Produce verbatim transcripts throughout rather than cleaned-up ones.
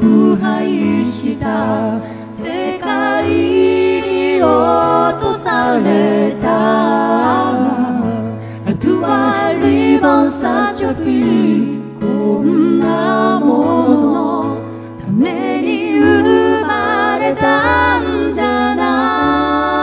腐敗した世界に落とされた。あとはリボンサチョフィー、こんなもののために生まれたんじゃない。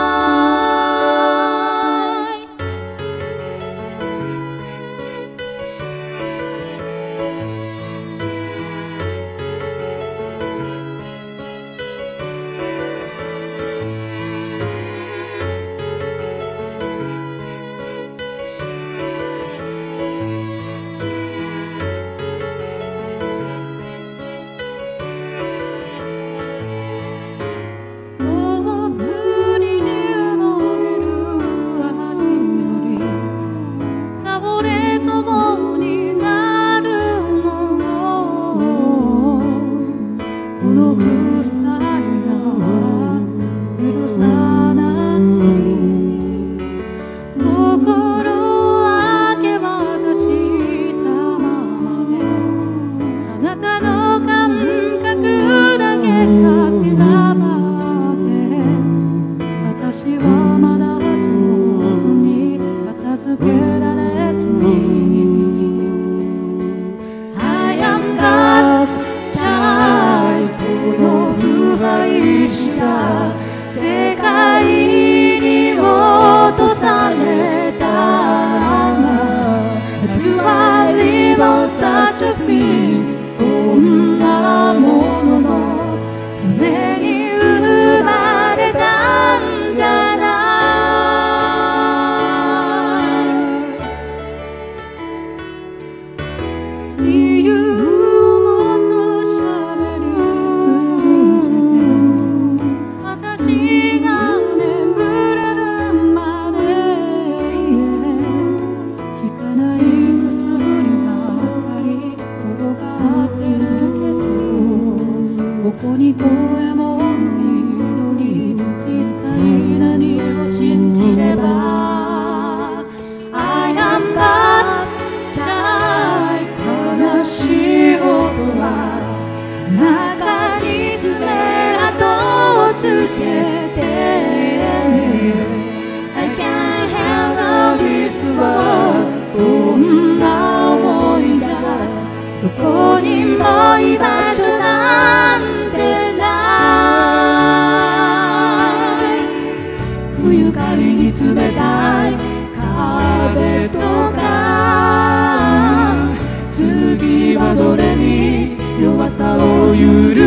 世界に落とされた。Tu as libre sa chopie、こんなもののために生まれたんじゃない。理由もとしゃべり続けて、私が眠れるまで効かない薬ばかり転がってるけど、ここに声もないのに一体何を信じれば。 I am God じゃない悲しい音は中に爪痕をつけて I can't handle this world こんな思いじゃどこにも居場所なんてない冬仮に冷たい壁とか次はどれに弱さを許